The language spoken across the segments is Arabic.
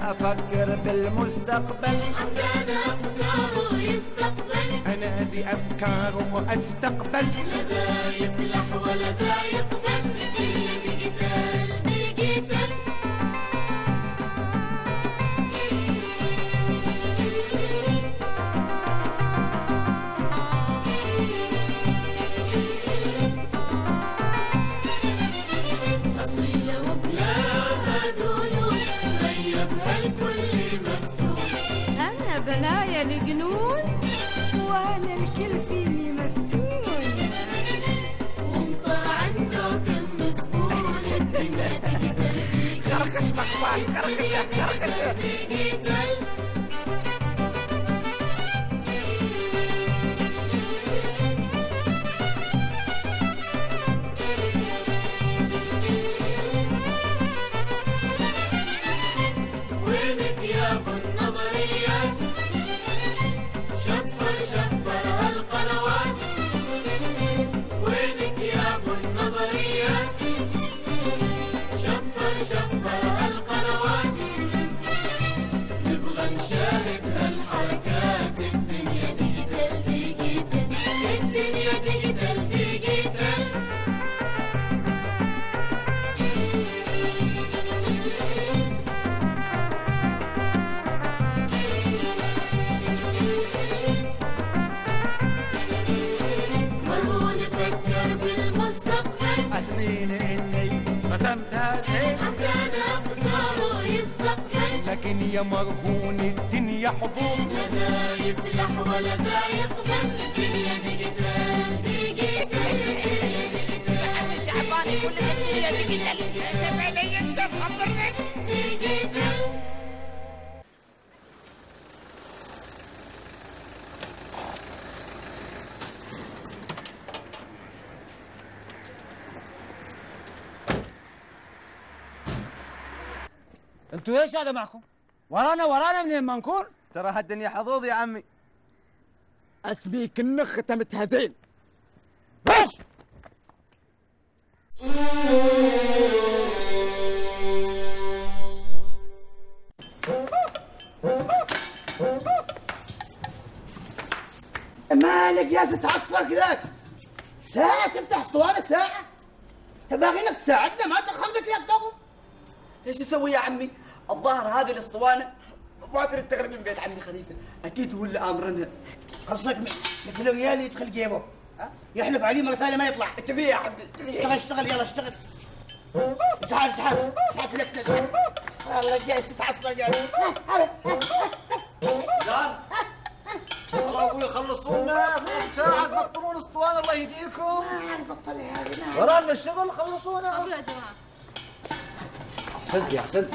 افكر بالمستقبل. حمدان افكاره يستقبل، انا بافكاره واستقبل. لا ذا يفلح ولا ذا يقبل، الدنيا ديجيتال ديجيتال. أصيلة وبلاها دولو، غيبها الكل مفتون. أنا بنايا الجنون وأنا الكل فيني مفتون. ومطر عنده كم زبون، الدنيا ديجيتال كركش مقبال، كركش كركش. ديجيتال. وينك يا ابو النظريات، شفر شفر هالقنوات. وينك يا ابو النظريات، شفر شفر هالقنوات. نبغى نشاهد هالحركات، الدنيا ديجيتال ديجيتال، الدنيا ديجيتال ديجيتال. مرهون فكر بالمستقبل، سنين اني ختمتها زين، حمدان افكاره يستقبل. لكن يا مرهون الدنيا حضور. لا ذا يفلح ولا ذا يقبل، الدنيا ديجيتال ديجيتال. أنا شعباني كل الدنيا ديجيتال. أنت علي أنت مخبرني. ديجيتال. انتوا ايش هذا معكم؟ ورانا منين ما نكون؟ ترى هالدنيا حظوظ يا عمي. اسميك النخ متهزين. ايش؟ مالك جالس تعصفر كذاك؟ ساعة تفتح اسطوانة ساعة؟ تبغى انك تساعدنا ما تخليك يا دغم. ايش تسوي يا عمي؟ الظاهر هذه الاسطوانه ما تريد تغرق من بيت عمي خليفه، اكيد هو اللي امرنها. قصدك مثل الريال يدخل جيبه يحلف عليه مرة ثانية ما يطلع. انت فيه يا حبي اشتغل اشتغل يلا اشتغل. اسحب اسحب اسحب فلتنا اسحب. والله جالس تتعصب جالس. والله ابوي خلصونا في ساعة تبطلون اسطوانة الله يهديكم. بطل يا هذه. ورانا الشغل خلصونا. أبو يا جماعة احسنت احسنت.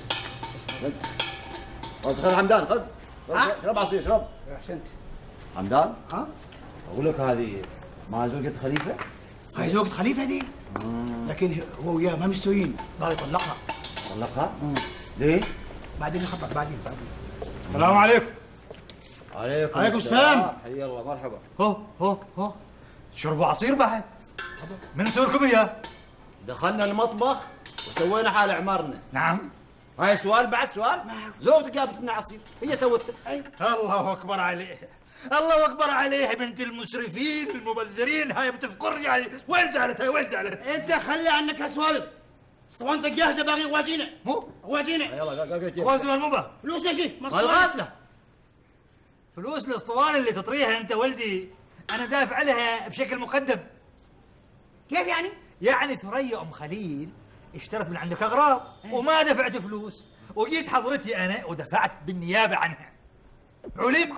خذ حمدان خذ اشرب عصير اشرب. احسنت. حمدان اقول لك هذه ما زوجة خليفة؟ هاي زوجة خليفة دي؟ لكن هو وياه ما مستويين، قال يطلقها. طلقها؟ ليه؟ بعدين يخبط بعدين. السلام عليكم. عليكم السلام. حي الله مرحبا. هو تشربوا عصير بعد؟ من يسوي لكم اياه؟ دخلنا المطبخ وسوينا حال عمرنا. نعم. هاي سؤال بعد سؤال. زوجتك جابت لنا عصير، هي سوته. الله اكبر عليه. الله اكبر عليه بنت المسرفين المبذرين. هاي بتفكر يعني وين زعلت هاي وين زعلت؟ انت خلي عنك هالسوالف. اسطوانتك جاهزة باغي واجينا. مو واجينا. يلا وزن المبه. فلوس يا شيخ الغاسله. فلوس الاسطوانه اللي تطريها انت ولدي انا دافع عليها بشكل مقدم. كيف يعني؟ يعني ثريا ام خليل اشترت من عندك اغراض وما دفعت فلوس، وجيت حضرتي انا ودفعت بالنيابه عنها. علم؟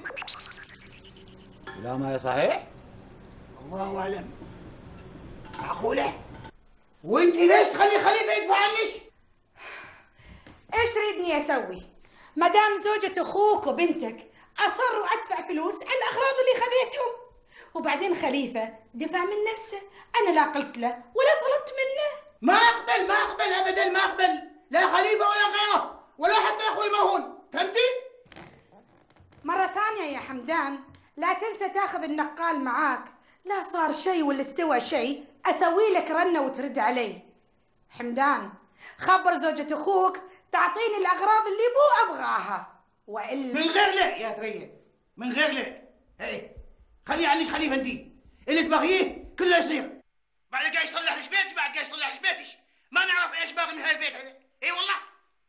لا ما هي صحيح. الله اعلم. معقولة؟ وانت ليش تخلي خليفة يدفع عنش؟ ايش تريدني اسوي؟ ما دام زوجة اخوك وبنتك اصروا ادفع فلوس على الاغراض اللي خذيتهم، وبعدين خليفة دفع من نفسه، انا لا قلت له ولا طلبت منه. ما اقبل ابدا ما اقبل، لا خليفة ولا غيره ولا حتى اخوي المهون، فهمتي؟ مرة ثانية يا حمدان لا تنسى تاخذ النقال معاك، لا صار شيء ولا استوى شيء اسوي لك رنة وترد علي. حمدان خبر زوجة اخوك تعطيني الأغراض اللي مو أبغاها، وإلا من غير لا يا ثريا، من غير لا. ايه خلي عنك خليفه انتي، اللي تبغيه كله يصير. بعد قاعد يصلح لك بيتي، بعد قاعد يصلح لك بيتك، ما نعرف ايش باغي من هذا البيت هذا. اي والله.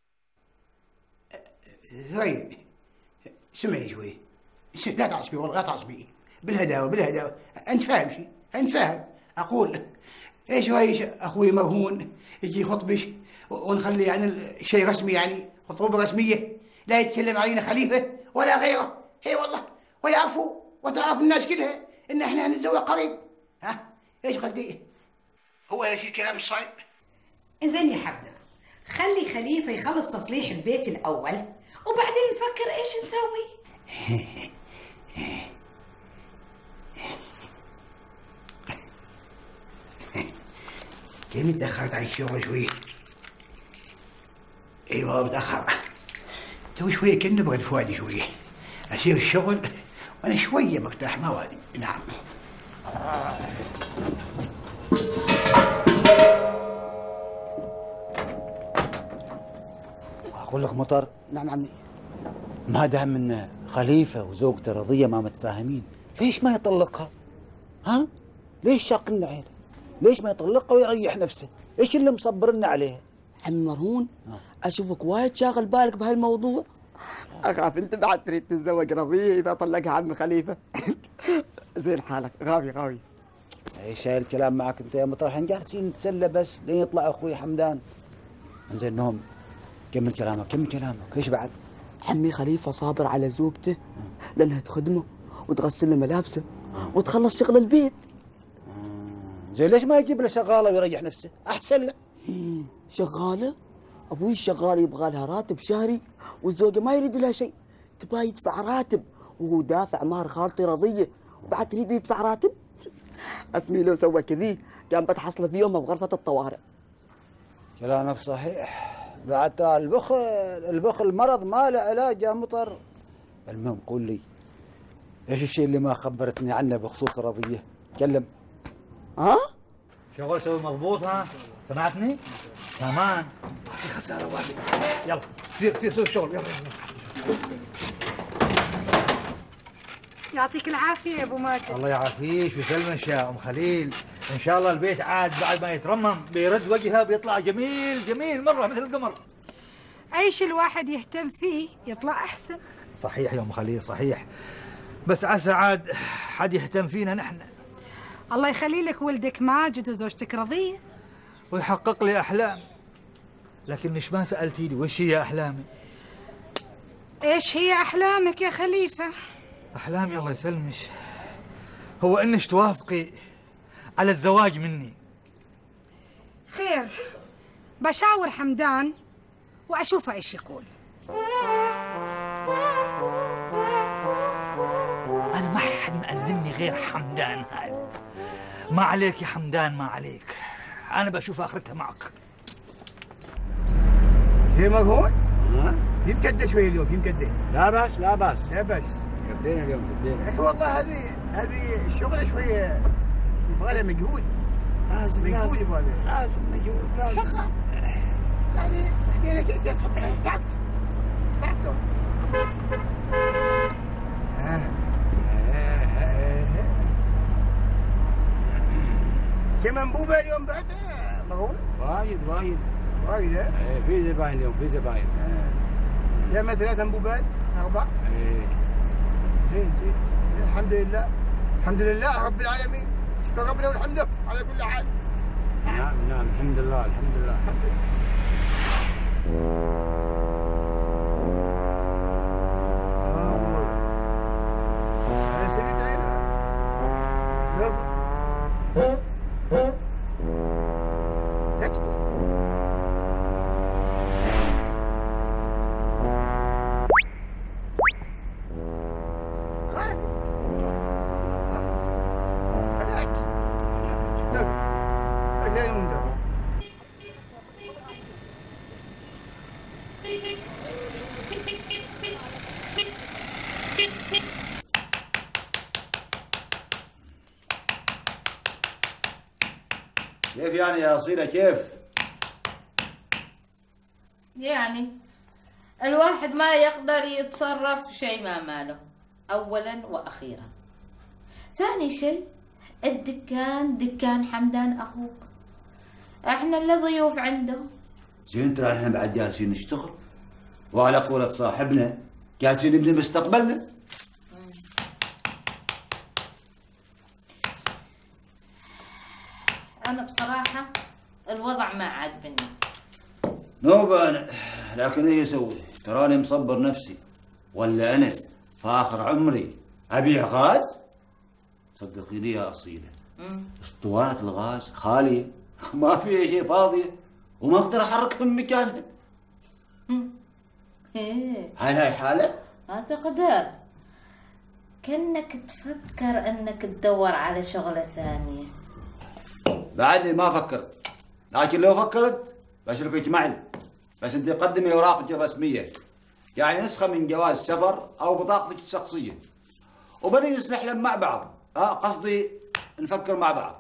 ثريا سمعي شوي، لا تعصبي والله، لا تعصبي، بالهداوه بالهداوه. انت فاهم شيء؟ انت فاهم؟ اقول ايش رايك اخوي مرهون يجي يخطبش ونخلي يعني شيء رسمي، يعني خطوبه رسميه، لا يتكلم علينا خليفه ولا غيره. اي والله، ويعرفوا وتعرف الناس كلها ان احنا نتزوج قريب. ها ايش قصدي؟ هو ايش الكلام الصعب؟ زين يا حبنا، خلي خليفة يخلص تصليح البيت الأول وبعدين نفكر إيش نسوي. كأني تأخرت على الشغل شوي. ايوه متأخر، تو شوية كأنه بغد فؤادي شوية، أسير الشغل وأنا شوية مرتاح ما واجد. نعم. أقول لك مطر، نعم عمي. ما دام ان خليفه وزوجته رضيه ما متفاهمين، ليش ما يطلقها؟ ها؟ ليش شاقلنا عيله؟ ليش ما يطلقها ويريح نفسه؟ ايش اللي مصبرنا عليها؟ عمي مرهون، اشوفك وايد شاغل بالك بهالموضوع. اخاف انت بعد تريد تتزوج رضيه اذا طلقها عمي خليفه. زين حالك، غاوي غاوي. ايش شايل الكلام معك انت يا مطر؟ احنا جالسين نتسلى بس لين يطلع اخوي حمدان. انزين نوم، كمل كلامك كمل كلامك. ايش بعد؟ عمي خليفه صابر على زوجته لانها تخدمه وتغسل له ملابسه وتخلص شغل البيت. زين ليش ما يجيب له شغاله ويريح نفسه؟ احسن له. شغاله؟ ابوي الشغاله يبغى لها راتب شهري والزوجه ما يريد لها شيء، تبغى يدفع راتب وهو دافع مهر خالتي رضيه وبعد تريد يدفع راتب؟ اسمي لو سوى كذي كان بتحصله في يومها بغرفه الطوارئ. كلامك صحيح، بعد ترى البخل مرض ما له علاج يا مطر. المهم قول لي ايش الشيء اللي ما خبرتني عنه بخصوص رضيه؟ تكلم. ها؟ شغل سوي مضبوط. ها سمعتني؟ سامان في خساره واحده. يلا سير سوي الشغل يلا. يعطيك العافية يا أبو ماجد. الله يعافيك ويسلمك يا أم خليل. إن شاء الله البيت عاد بعد ما يترمم بيرد وجهه بيطلع جميل جميل مرة مثل القمر. عيش الواحد يهتم فيه يطلع أحسن. صحيح يا أم خليل صحيح، بس عسى عاد حد يهتم فينا نحن. الله يخلي لك ولدك ماجد وزوجتك رضية ويحقق لي أحلام. لكن مش ما سألتيني وش هي أحلامي؟ إيش هي أحلامك يا خليفة؟ أحلامي الله يسلمك هو إنك توافقي على الزواج مني. خير، بشاور حمدان وأشوفه إيش يقول. أنا ما حد مأذني غير حمدان هذا. ما عليك يا حمدان ما عليك، أنا بشوف آخرتها معك. زي ما هو؟ في مكدة شوي اليوم، في مكدة. لا بأس لا بأس لا بس كبدينا اليوم كبدينا. يا اخي والله هذه الشغله شويه يبغى لها مجهود. مجهود يبغى لها. لازم مجهود لازم. شغال يعني حكينا كذا تصدق تعبت كم انبوبه اليوم بعد مغول؟ وايد وايد ها؟ ايه في زباين اليوم في زباين. يا 3 انبوبات 4. ايه زين الحمد لله الحمد لله رب العالمين، شكر ربنا والحمد على كل حال. نعم الحمد لله الحمد لله. انا سريت عينها. كيف يعني يا أصيلة كيف؟ يعني الواحد ما يقدر يتصرف شيء ما ماله، أولا وأخيرا. ثاني شيء الدكان دكان حمدان أخوك، احنا اللي ضيوف عنده. زين ترى احنا بعد جالسين نشتغل، وعلى قولة صاحبنا جالسين نبني مستقبلنا. أنا بصراحة الوضع ما عاجبني. نوبة أنا، لكن إيه أسوي؟ تراني مصبر نفسي، ولا أنا في آخر عمري أبيع غاز؟ صدقيني يا أصيلة، اسطوانة الغاز خالية، ما فيها شيء فاضية، وما أقدر أحركها من مكانها. هاي حالة؟ ما تقدر، كأنك تفكر أنك تدور على شغلة ثانية. بعدني ما فكرت، لكن لو فكرت بشرفك معي، بس انت قدمي اوراقك الرسميه، يعني نسخه من جواز سفر او بطاقتك الشخصيه، وبني نسنحلم مع بعض. قصدي نفكر مع بعض.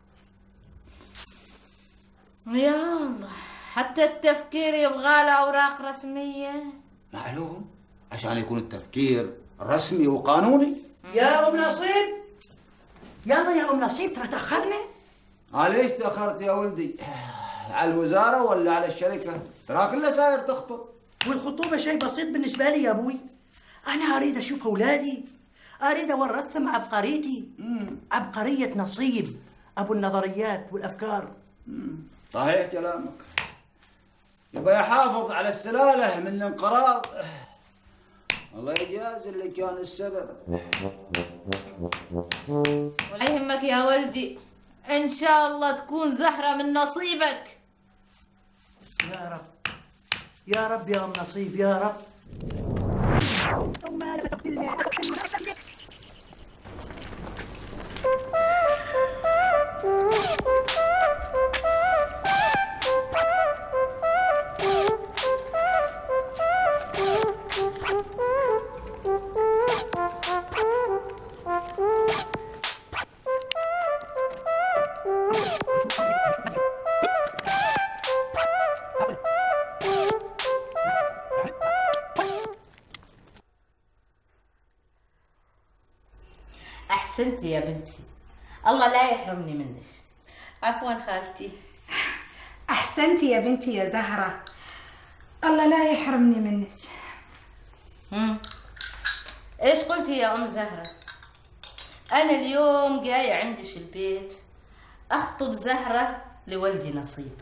يا الله، حتى التفكير يبغى له اوراق رسميه. معلوم، عشان يكون التفكير رسمي وقانوني. يا ام نصيب، يلا يا ام نصيب، ترى تاخرنا. ليش تاخرت يا ولدي؟ على الوزاره ولا على الشركه؟ ترى كلها ساير تخطب. والخطوبه شيء بسيط بالنسبه لي يا ابوي، انا اريد اشوف اولادي، اريد اورثهم عبقريتي، عبقريه نصيب ابو النظريات والافكار. صحيح كلامك، يبقى يحافظ على السلاله من الانقراض. الله يجازي اللي كان السبب. ولا يهمك يا ولدي، إن شاء الله تكون زهرة من نصيبك. يا رب يا رب يا أم نصيب يا رب. أحسنتي يا بنتي، الله لا يحرمني منك. عفوا خالتي. أحسنتي يا بنتي يا زهرة، الله لا يحرمني منك. إيش قلتي يا أم زهرة؟ أنا اليوم جاية عندش البيت أخطب زهرة لولدي نصيب.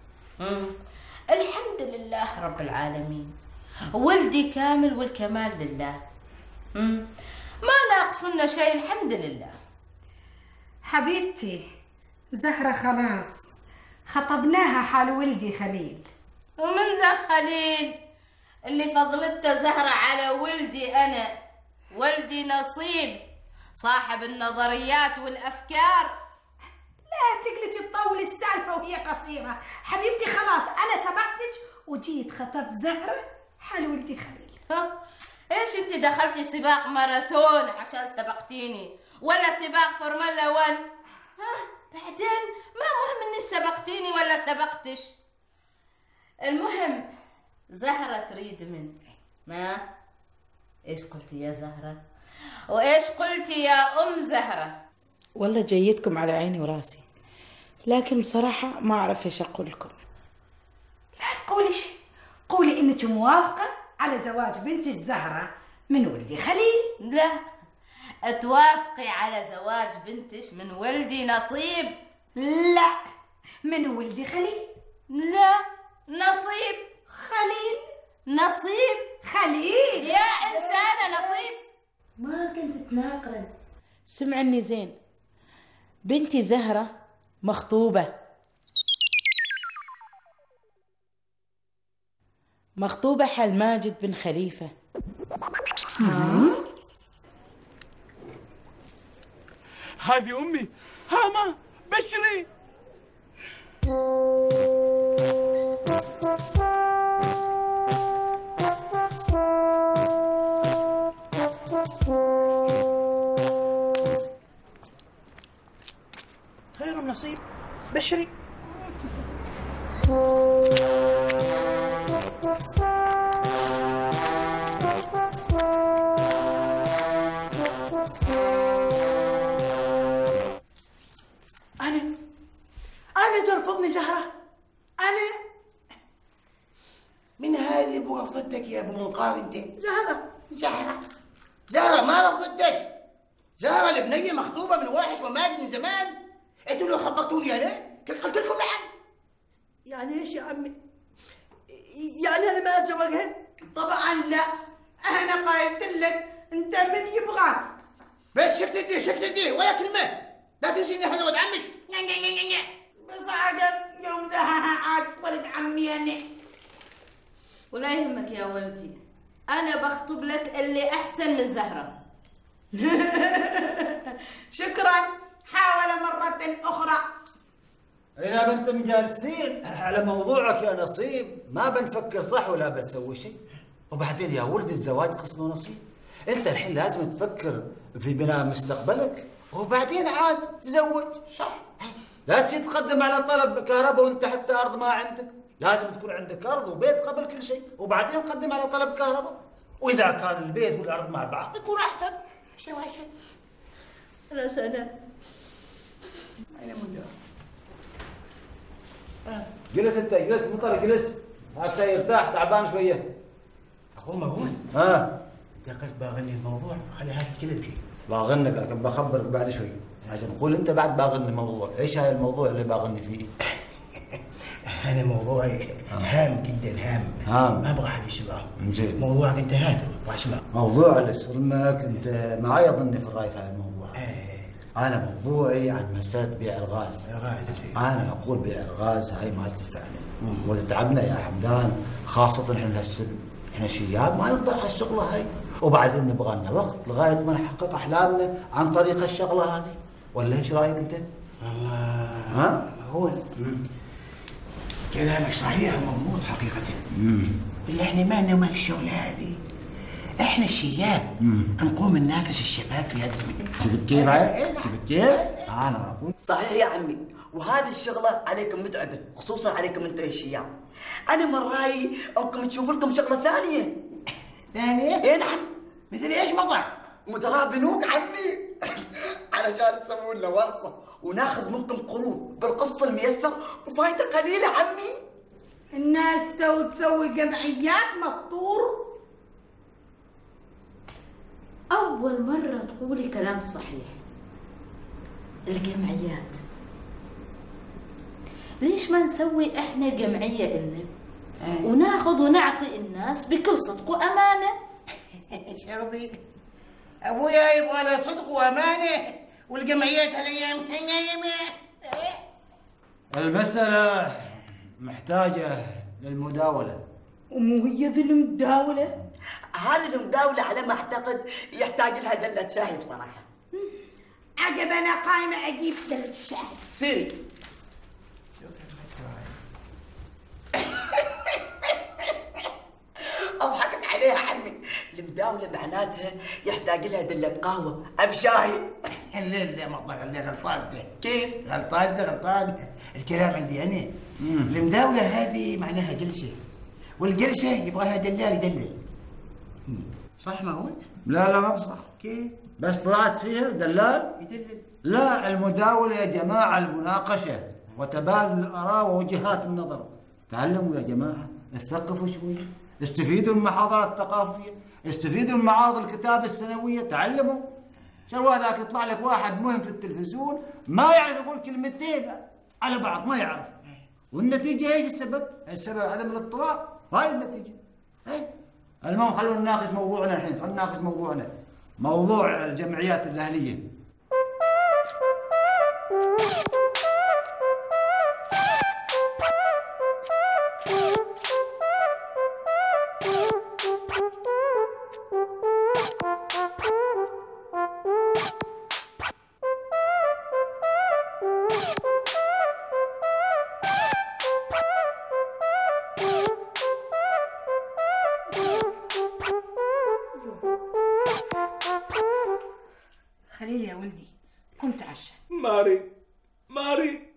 الحمد لله رب العالمين، ولدي كامل والكمال لله. ما ناقصنا شيء الحمد لله. حبيبتي زهرة خلاص خطبناها حال ولدي خليل. ومن ذا خليل اللي فضلته زهرة على ولدي أنا، ولدي نصيب صاحب النظريات والأفكار. لا تجلسي تطولي السالفة وهي قصيرة. حبيبتي خلاص أنا سبقتك وجيت خطبت زهرة حال ولدي خليل. ايش انت دخلتي سباق ماراثون عشان سبقتيني، ولا سباق فورمولا 1؟ بعدين ما مهم اني سبقتيني ولا سبقتش، المهم زهرة تريد منك. ما ايش قلتي يا زهرة؟ وايش قلتي يا ام زهرة؟ والله جيدكم على عيني وراسي، لكن بصراحة ما اعرف ايش اقول لكم. لا تقولي شيء، قولي انك موافقة على زواج بنتك زهرة من ولدي خليل. لا، توافقي على زواج بنتك من ولدي نصيب. لا، من ولدي خليل. لا، نصيب خليل. نصيب خليل يا إنسانة نصيب. ما كنت تناقرن. سمعني زين، بنتي زهرة مخطوبة، مخطوبة حال ماجد بن خليفة. هذه أمي. هاما بشري. خير نصيب، بشري. ترفضني زهرة؟ أنا؟ من هذه ابو رفضتك يا ابو منقار انت؟ زهرة ما رفضتك. زهرة البنية مخطوبة من واحد ومات من زمان. انتوا لو خبطوني انا كنت قلت لكم نعم. يعني ايش يا عمي؟ يعني انا ما اتزوجها؟ طبعا لا، انا قايلت لك انت من يبغاك. بس شكت ولا كلمة. لا تنسي ان هذا ولد عمش. بس عقل جوزها عاد ولد عمي انا. ولا يهمك يا ولدي، انا بخطب لك اللي احسن من زهرة. شكرا، حاول مرة اخرى. يا بنت مجالسين على موضوعك يا نصيب، ما بنفكر صح ولا بنسوي شيء. وبعدين يا ولد الزواج قسم ونصيب، انت الحين لازم تفكر في بناء مستقبلك وبعدين عاد تزوج. صح. لا تصير تقدم على طلب كهرباء وانت حتى ارض ما عندك، لازم تكون عندك ارض وبيت قبل كل شيء، وبعدين تقدم على طلب كهرباء. واذا كان البيت والارض مع بعض يكون احسن. انا سنة انا مدير. جلس انت، جلس مطر، جلس. هاك شيء ارتاح، تعبان شويه. اخو مهون. انت قلت باغني الموضوع، خلي هذا تتكلم شيء. باغنك لكن بخبرك بعد شوي. عشان قول انت بعد باغني موضوع، ايش هاي الموضوع اللي باغني فيه؟ انا موضوعي هام جدا، هام. ما ابغى حد يشبهه. زين. موضوعك انت هاته واسمع. موضوع لسلمك انت معاي اظني في الراي في هذا الموضوع. انا موضوعي عن مساله بيع الغاز. انا اقول بيع الغاز هاي ما تنفعنا وتتعبنا يا حمدان، خاصه احنا هالسن، احنا شياب ما نقدر على الشغله هاي، وبعدين نبغى لنا وقت لغايه ما نحقق احلامنا عن طريق الشغله هذه. ولا ايش رايك انت؟ والله هو كلامك صحيح ومضبوط حقيقة. اللي احنا ما لنا وما الشغلة هذه. احنا الشياب نقوم ننافس الشباب في هذا المجال. شفت كيف هاي؟ شفت كيف؟ انا اقول صحيح يا عمي، وهذه الشغلة عليكم متعبة، خصوصا عليكم انتم يا الشياب. انا من رايي انكم تشوفوا لكم شغلة ثانية. ثانية؟ اي نعم. مثل ايش مطعم؟ مدراء بنوك عمي. علشان تسووا لنا واسطة وناخذ منكم قروض بالقسط الميسر وفايدة قليلة عمي. الناس تسوي جمعيات مطور. أول مرة تقولي كلام صحيح. الجمعيات، ليش ما نسوي إحنا جمعية إلنا وناخذ ونعطي الناس بكل صدق وأمانة؟ شربي أبويا يبغى له صدق وأمانة، والجمعيات هالأيام المسألة محتاجة للمداولة. ومو هي ذي المداولة؟ هذه المداولة على ما أعتقد يحتاج لها دلة شاي بصراحة. عقب أنا قايمة أجيب دلة الشاي. سيري. أضحكت عليها عمي. المداولة معناتها يحتاج لها دلة قهوة أب شاي. لا غلطان ده. كيف؟ غلطان. الكلام عندي أنا. المداولة هذه معناها جلسة، والجلسة يبغى لها دلال يدلل. صح ما هو؟ لا ما بصح. كيف؟ بس طلعت فيها دلال يدلل. لا، المداولة يا جماعة المناقشة وتبادل الآراء ووجهات النظر. تعلموا يا جماعة، اتثقفوا شوي، استفيدوا من المحاضرات الثقافية، استفيدوا من معارض الكتاب السنوية، تعلموا. شو هذاك يطلع لك واحد مهم في التلفزيون ما يعرف يقول كلمتين على بعض، ما يعرف. والنتيجة ايش السبب؟ السبب عدم الاطلاع، هاي النتيجة. المهم خلونا نناقش موضوعنا الحين، خلونا نناقش موضوعنا، موضوع الجمعيات الأهلية. خليل يا ولدي، قم تعشى. ماري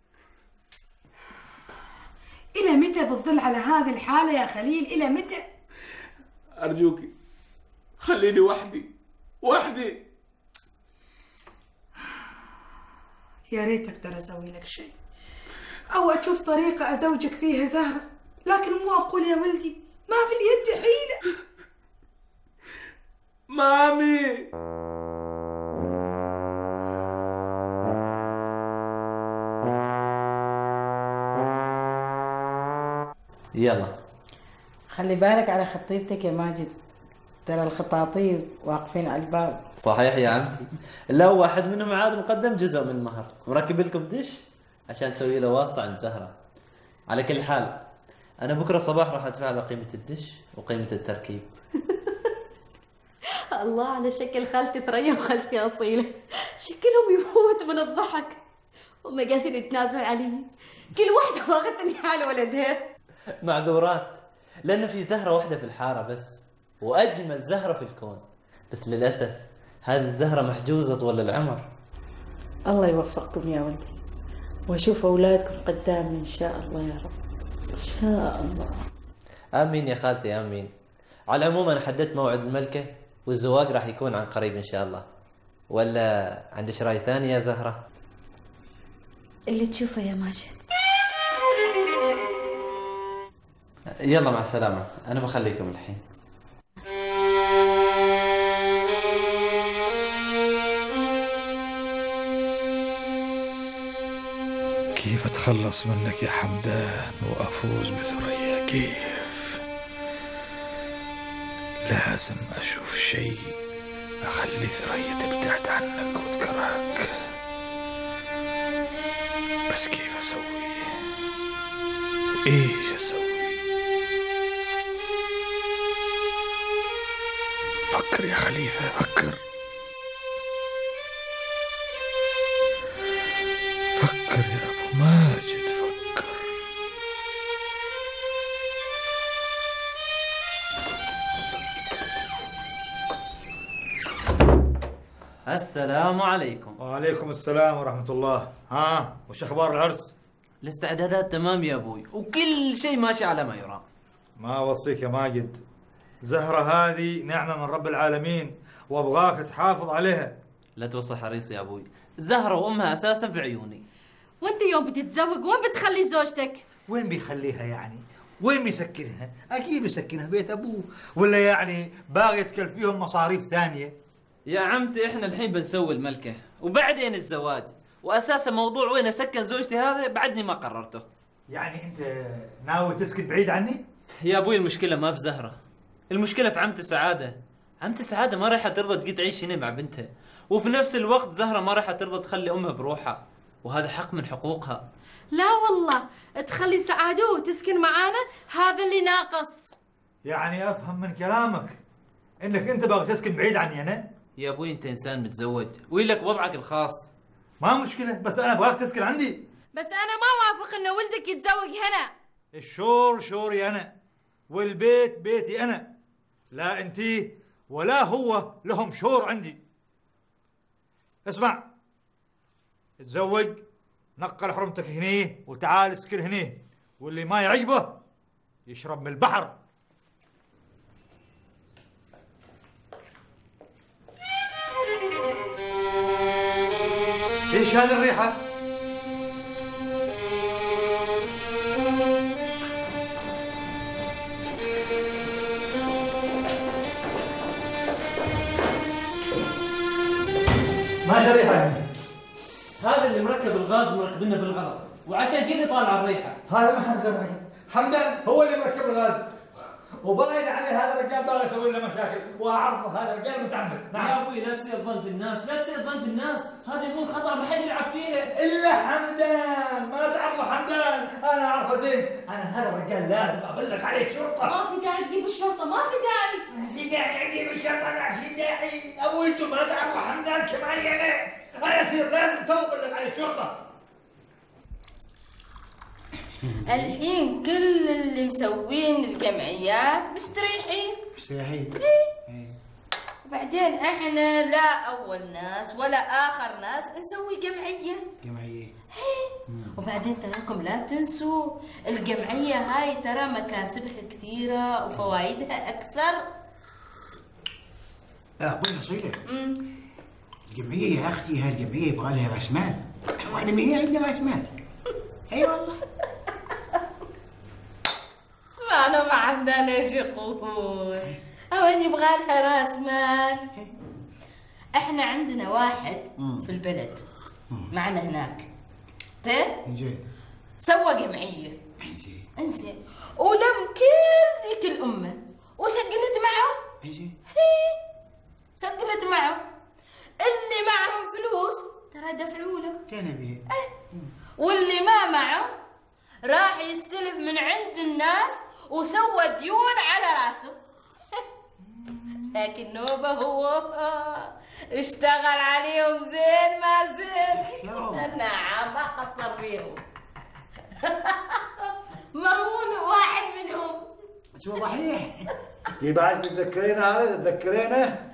إلى متى بتظل على هذه الحالة يا خليل؟ إلى متى؟ أرجوكي خليني وحدي. يا ريت أقدر أسوي لك شيء، أو أشوف طريقة أزوجك فيها زهرة، لكن مو أقول يا ولدي ما في اليد حيلة. مامي يلا خلي بالك على خطيبتك يا ماجد، ترى الخطاطيب واقفين على الباب. صحيح يا عمتي. لا واحد منهم عاد مقدم جزء من المهر مركب لكم دش عشان تسوي له واسطة عند زهرة. على كل حال أنا بكرة الصباح راح أدفع له قيمة الدش وقيمة التركيب. الله على شكل خالتي ثريا وخالتي أصيلة، شكلهم يموت من الضحك، هم قاعدين يتنازلوا علي، كل واحدة واخذتني على ولدها. معذورات، لأن في زهرة واحدة في الحارة بس، وأجمل زهرة في الكون، بس للأسف هذه الزهرة محجوزة طول العمر. الله يوفقكم يا ولدي، واشوف اولادكم قدامي ان شاء الله يا رب، ان شاء الله. آمين يا خالتي آمين. على العموم أنا حددت موعد الملكة والزواج راح يكون عن قريب إن شاء الله. ولا عندك رأي ثاني يا زهرة؟ اللي تشوفه يا ماجد. يلا مع السلامة، أنا بخليكم الحين. كيف أتخلص منك يا حمدان وأفوز بثريا؟ كيف؟ لازم أشوف شيء أخلي ثريا تبتعد عنك وتكرهك، بس كيف أسوي؟ وإيش أسوي؟ فكر يا خليفة، فكر فكر يا أبو ماجد، فكر. السلام عليكم. وعليكم السلام ورحمة الله. ها وش أخبار العرس؟ الاستعدادات تمام يا أبوي، وكل شيء ماشي على ما يرام. ما أوصيك يا ماجد، زهرة هذه نعمة من رب العالمين وأبغاك تحافظ عليها. لا توصي حريص يا أبوي، زهرة وأمها أساسا في عيوني. وانت يوم بتتزوج وين بتخلي زوجتك؟ وين بيخليها يعني؟ وين بيسكنها؟ أكيد بيسكنها في بيت أبوه، ولا يعني باغي تكلفيهم مصاريف ثانية؟ يا عمتي احنا الحين بنسوي الملكة وبعدين الزواج، وأساسا موضوع وين أسكن زوجتي هذا بعدني ما قررته. يعني أنت ناوي تسكن بعيد عني؟ يا أبوي المشكلة ما في زهرة، المشكلة في عمتي سعادة. عمتي سعادة ما راح ترضى تجي تعيش هنا مع بنتها، وفي نفس الوقت زهرة ما راح ترضى تخلي أمها بروحها، وهذا حق من حقوقها. لا والله تخلي سعادة وتسكن معانا، هذا اللي ناقص. يعني أفهم من كلامك إنك أنت باغي تسكن بعيد عني أنا؟ يا أبوي أنت إنسان متزوج ولك وضعك الخاص. ما مشكلة، بس أنا أبغاك تسكن عندي. بس أنا ما وافق إن ولدك يتزوج هنا. الشور شوري أنا، والبيت بيتي أنا، لا أنتي ولا هو لهم شور عندي. اسمع، تزوج، نقل حرمتك هني وتعال اسكن هني، واللي ما يعجبه يشرب من البحر. ايش هذه الريحة؟ ما ريحة؟ هذا اللي مركب الغاز مركبينه بالغلط، وعشان كذا طالع الريحة. هذا ما حد حمدان هو اللي مركب الغاز، وباين عليه هذا الرجال باغي يسوي لنا مشاكل، واعرفه هذا الرجال متعمد. نعم يا ابوي لا تسيء الظن في الناس، لا تسيء الظن في الناس، هذه مو خطر ما حد يلعب فيها الا حمدان. ما تعرفه حمدان؟ انا اعرفه زين. انا هذا الرجال لازم ابلغ عليه الشرطه. ما في داعي تجيب الشرطة، ما في داعي. ما في داعي اجيب الشرطه، ما في داعي. ابوي انتم ما تعرفوا حمدان كمان انا يصير لازم تو ابلغ عليه الشرطه. الحين كل اللي مسوين الجمعيات مستريحين. مستريحين. وبعدين احنا لا اول ناس ولا اخر ناس نسوي جمعية. وبعدين تراكم لا تنسوا الجمعية هاي ترى مكاسبها كثيرة وفوائدها اكثر. أقول أصيلة، الجمعية يا أختي، هالجمعية يبغى لها رأس مال، وإحنا ما هي عندنا رأس مال. أي والله. ام حمدان ايش يقول؟ او يبغى لها راس مال. احنا عندنا واحد في البلد معنا هناك سوى جمعيه انزين ولم كل ذيك الامه وسجلت معه. سجلت معه اللي معهم فلوس ترى دفعوا له واللي ما معه راح يستلف من عند الناس وسوى ديون على راسه. لكن نوبه هو اشتغل عليهم زين ما زين. نعم ما قصر فيهم. مرمون واحد منهم. شو صحيح؟ تبي عايز تتذكرينه هذا تتذكرينه؟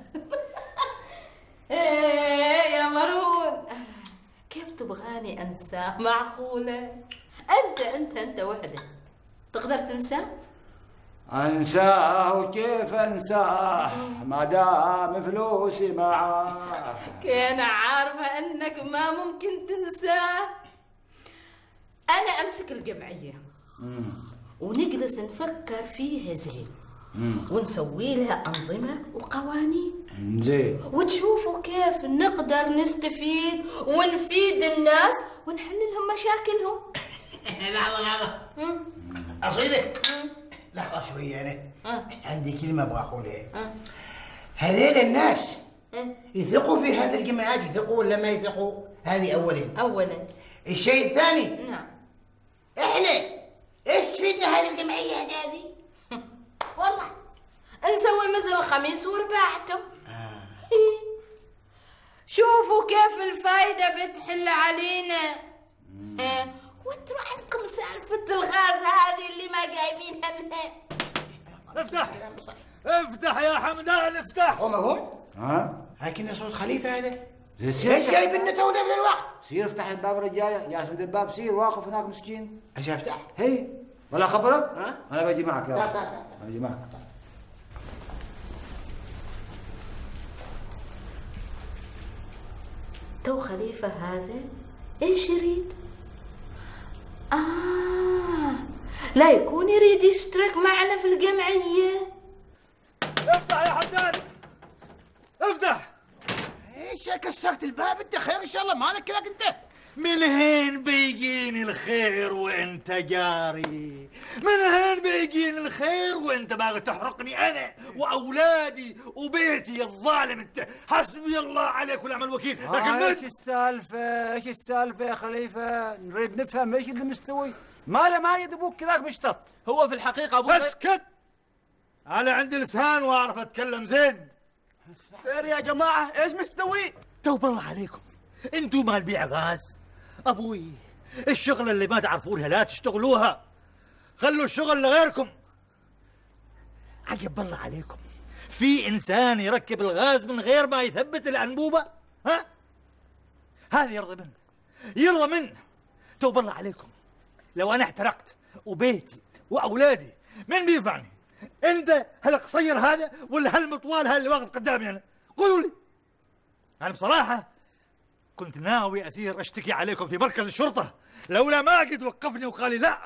ايه يا مرون كيف تبغاني انساه؟ معقولة؟ انت وحدك تقدر تنساه؟ انساه وكيف انساه ما دام فلوسي معاه. كان عارفة انك ما ممكن تنساه. انا امسك الجمعية ونجلس نفكر فيها زين ونسوي لها أنظمة وقوانين زين وتشوفوا كيف نقدر نستفيد ونفيد الناس ونحل لهم مشاكلهم. لحظة أصيلة لحظة شوية أنا عندي كلمة أبغى أقولها. هذيل الناس يثقوا في هذه الجماعات يثقوا ولا ما يثقوا؟ هذه أولا. الشيء الثاني نعم إحنا إيش فيدنا هذه الجمعية هذه؟ والله نسوي مثل الخميس ورباعته. شوفوا كيف الفايدة بتحل علينا. وانتوا عندكم سالفة الغاز هذه اللي ما جايبين همها. افتح يا حمدان افتح. هو مقول؟ لكن صوت خليفة هذا ليش جايب لنا تو في الوقت؟ سير افتح الباب رجاله يا عند الباب سير واقف هناك مسكين. ايش افتح؟ هي ولا خبرك؟ انا بجي معك يا تعال انا بجي معك. تو خليفة هذا ايش يريد؟ لا يكون يريد يشترك معنا في الجمعية. افتح يا حمدان افتح. ايش كسرت الباب انت؟ خير ان شاء الله مالك كذاك انت؟ من هين بيجيني الخير وانت جاري؟ من هين بيجيني الخير وانت باغي تحرقني انا واولادي وبيتي الظالم انت؟ حسبي الله عليك ونعم الوكيل. لكن ايش السالفه يا خليفه؟ نريد نفهم ايش اللي مستوي. ما يد ابوك كذاك مشتط. هو في الحقيقه ابوك اسكت. انا عندي لسان واعرف اتكلم زين. خير يا جماعه ايش مستوي؟ توب الله عليكم انتوا مال بيع غاز. ابوي الشغله اللي ما تعرفونها لا تشتغلوها، خلوا الشغل لغيركم. عجب الله عليكم، في انسان يركب الغاز من غير ما يثبت الانبوبه؟ ها؟ هذا يرضى منه. توب الله عليكم، لو انا احترقت وبيتي واولادي من بينفعني؟ انت هالقصير هذا ولا هالمطوال هذا اللي واقف قدامي انا؟ قولوا لي. انا بصراحه كنت ناوي أسير أشتكي عليكم في مركز الشرطة لولا ما قد وقفني وقال لي لا.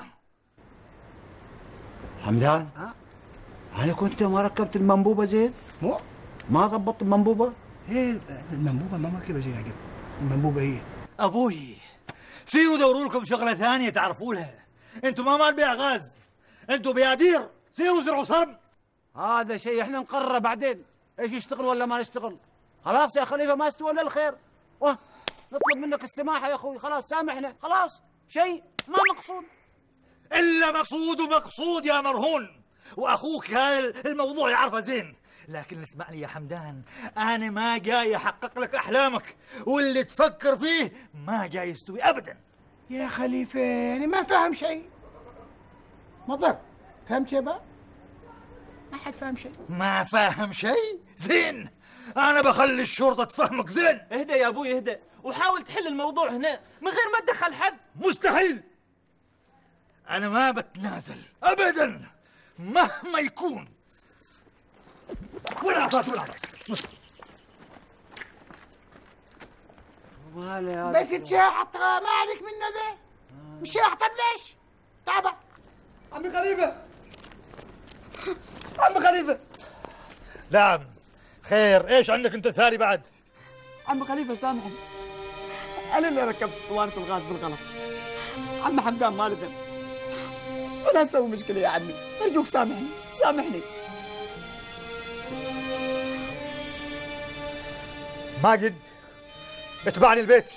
حمدان أنا كنت ما ركبت المنبوبة زين؟ ما ضبطت المنبوبة؟ هي المنبوبة ما مركبة زين عقب. المنبوبة هي أبوي سيروا دوروا لكم شغلة ثانية تعرفوا لها. أنتم ما مال بيع غاز، أنتم بيادير. سيروا زرعوا صرم. هذا شيء احنا نقرره بعدين ايش يشتغل ولا ما يشتغل. خلاص يا خليفة ما استوى الا الخير. نطلب منك السماحة يا أخوي. خلاص سامحنا. خلاص شيء ما مقصود إلا مقصود ومقصود يا مرهون. وأخوك هذا الموضوع يعرفه زين. لكن اسمعني يا حمدان، أنا ما جاي أحقق لك أحلامك، واللي تفكر فيه ما جاي يستوي أبدا. يا خليفة أنا ما فاهم شيء. مضر فهمت شيء بقى؟ ما حد فاهم شيء. ما فاهم شيء؟ زين، أنا بخلي الشرطة تفهمك زين. اهدى يا أبوي اهدى وحاول تحل الموضوع هنا من غير ما تدخل حد. مستحيل. أنا ما بتنازل أبدا مهما يكون. ولا بس تشاحط ما عليك منه ذا. مش طب ليش؟ تعبى عمي خليفة عم خليفة. نعم خير، ايش عندك انت ثاني بعد؟ عم خليفة سامحني، أنا اللي ركبت اسطوانة الغاز بالغلط. عم حمدان ما له ذنب، ولا تسوي مشكلة يا عمي، أرجوك سامحني سامحني. ماجد اتبعني البيت.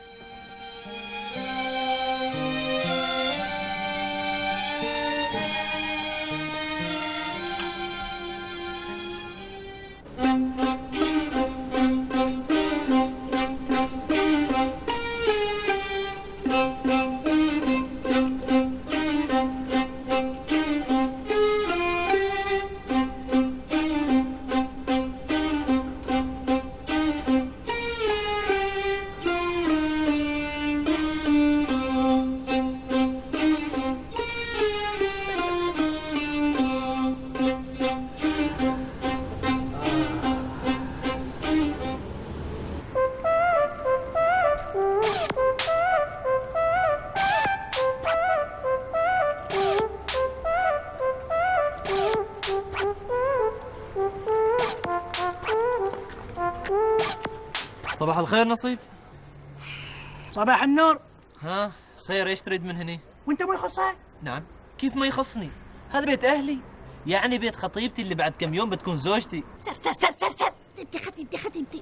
صباح الخير نصيب. صباح النور. ها خير، ايش تريد من هني؟ وانت ما يخصك؟ نعم، كيف ما يخصني؟ هذا بيت اهلي، يعني بيت خطيبتي اللي بعد كم يوم بتكون زوجتي. سر سر سر سر سر، انت خطيبتي.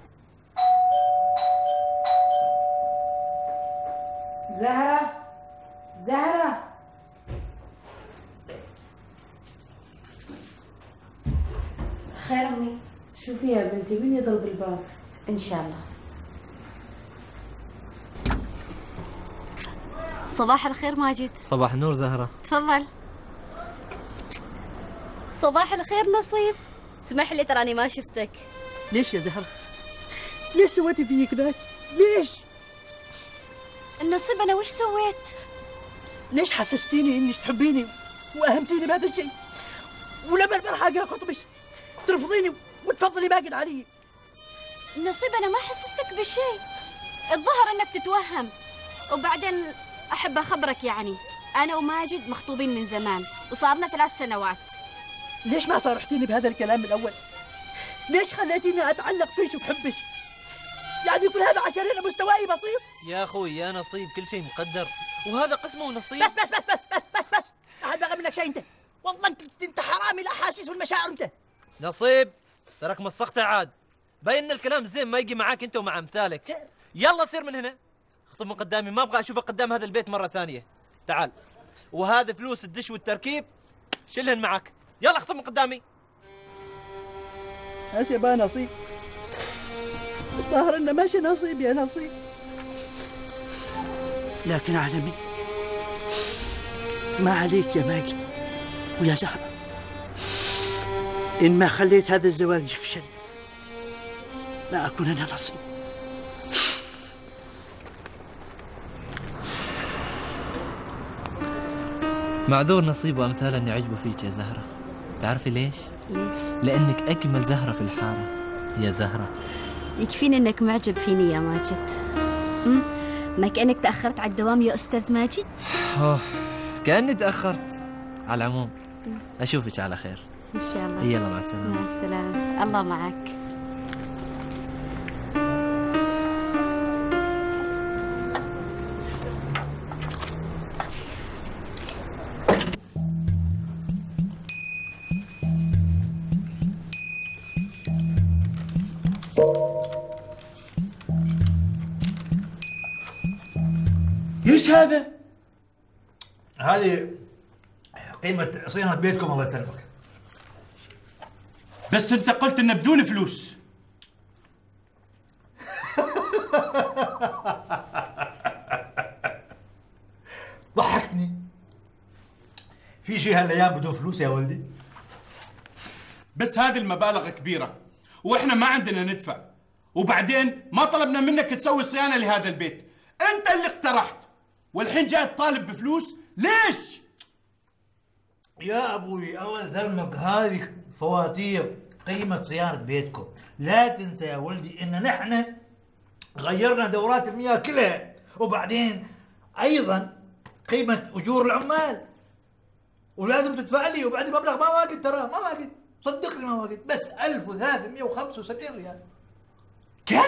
زهرة خير أمي. شوفي يا بنتي مين يضرب الباب؟ إن شاء الله. صباح الخير ماجد. صباح النور زهرة. تفضل. صباح الخير نصيب. اسمح لي تراني ما شفتك. ليش يا زهرة؟ ليش سويتي فيي كذا؟ ليش؟ النصيب أنا وش سويت؟ ليش حسستيني إنك تحبيني وأهمتيني بهذا الشيء؟ ولما البارحة جاء خطبش ترفضيني وتفضلي ماجد علي. نصيب أنا ما حسستك بشيء، الظهر إنك تتوهم. وبعدين أحب أخبرك يعني أنا وماجد مخطوبين من زمان وصارنا 3 سنوات. ليش ما صارحتيني بهذا الكلام من الأول؟ ليش خليتيني أتعلق فيش وبحبش؟ يعني كل هذا عشان أنا مستواي بسيط؟ يا أخوي يا نصيب كل شيء مقدر، وهذا قسمه ونصيب. بس بس بس بس بس بس بس أحد بغى منك شيء أنت. والله أنت حرامي الأحاسيس والمشاعر أنت. نصيب تراك مسخت عاد، باين الكلام زين ما يجي معاك أنت ومع أمثالك. يلا سير من هنا، اخطب من قدامي، ما أبغى أشوفك قدام هذا البيت مرة ثانية. تعال، وهذا فلوس الدش والتركيب شيلهن معك، يلا اخطب من قدامي. ماشي بقى نصيب، الظاهر انه ماشي نصيب يا نصيب. لكن اعلمي ما عليك يا ماجد ويا زهرة، ان ما خليت هذا الزواج يفشل لا اكون انا نصيب. معذور نصيب وامثال اني عجبه فيك يا زهرة. تعرفي ليش؟ ليش؟ لانك اجمل زهرة في الحارة يا زهرة. يكفيني انك معجب فيني يا ماجد. ما كأنك تأخرت على الدوام يا أستاذ ماجد؟ أوه كأني تأخرت. على العموم أشوفك على خير إن شاء الله. يلا مع السلامة. مع السلامة، الله معك. ايش هذا؟ هذه قيمة صيانة بيتكم الله يسلمك. بس انت قلت انه بدون فلوس. ضحكتني. في شيء هالايام بدون فلوس يا ولدي؟ بس هذه المبالغ كبيرة واحنا ما عندنا ندفع، وبعدين ما طلبنا منك تسوي صيانة لهذا البيت، انت اللي اقترحت والحين جاي تطالب بفلوس، ليش؟ يا ابوي الله يسلمك، هذه فواتير قيمة صيانة بيتكم. لا تنسى يا ولدي ان نحن غيرنا دورات المياه كلها، وبعدين ايضا قيمة اجور العمال. ولازم تدفع لي، وبعد المبلغ ما واجد ترى، ما واجد، صدقني ما واجد، بس 1375 ريال. كم؟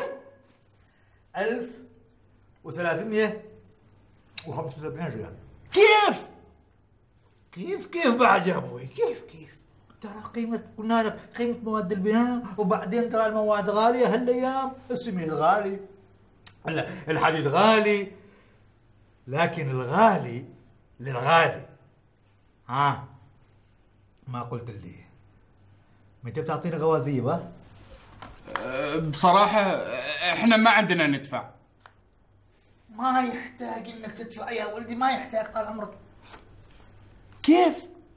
1375 ريال. كيف؟ كيف بعد يا ابوي؟ كيف؟ ترى قلنا لك قيمة مواد البناء، وبعدين ترى المواد غالية هالايام، السميد غالي، الحديد غالي، لكن الغالي للغالي. ها ما قلت لي متى بتعطيني غوازيب؟ ها بصراحة احنا ما عندنا ندفع. ما يحتاج انك تدفع يا ولدي، ما يحتاج طال عمرك. كيف؟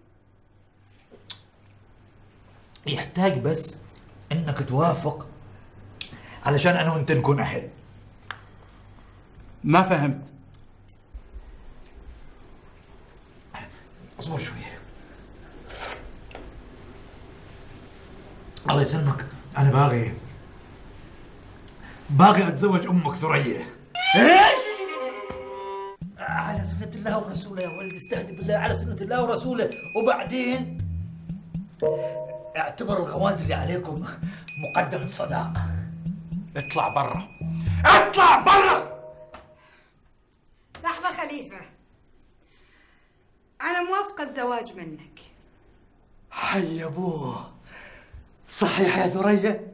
يحتاج بس انك توافق علشان انا وانت نكون اهل. ما فهمت. اصبر شوية. الله يسلمك، انا باغي اتزوج امك ثريا. ايش؟ على سنة الله ورسوله يا ولدي، استهدي بالله، على سنة الله ورسوله. وبعدين اعتبر الغواز اللي عليكم مقدمة صداقة. اطلع برا، اطلع برا. لحظة خليفة، أنا موافقة الزواج منك. حي أبوه، صحيح يا ثريا؟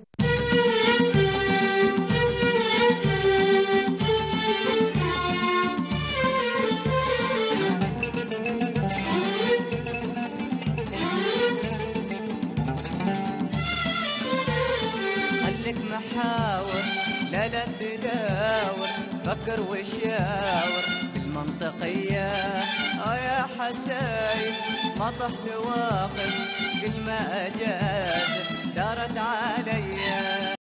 خليك محاور، لا تداور، فكر وشاور بالمنطقية. يا حسايب ما طحت واقف، كل ما أجازت دارت عليا.